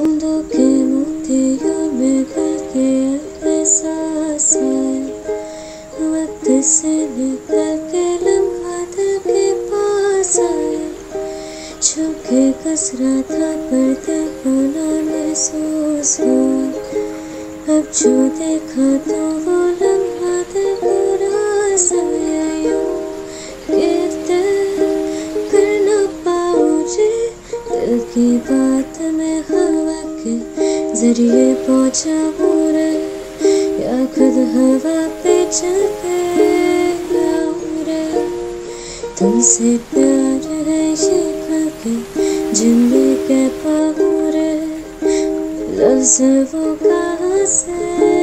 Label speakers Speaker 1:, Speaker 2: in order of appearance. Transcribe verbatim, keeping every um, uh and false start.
Speaker 1: बूंदों के मोतियों में घुल के एहसास आए, वक्त से निकल के लम्हा दिल के पास आए। छू के कस रहा था पर दिल को ना महसूस हुआ, अब जो देखा तो वो लम्हा दिल को रास आया। यूं कहते कर ना पाऊंगी दिल की बात में हवा के जरिए पहुंचा हूँ रे, या खुद हवा पे चल के आऊं रे। तुमसे प्यार है ये खुल के जिंदगी कह पाऊं रे, लफ्ज़ वो कहाँ से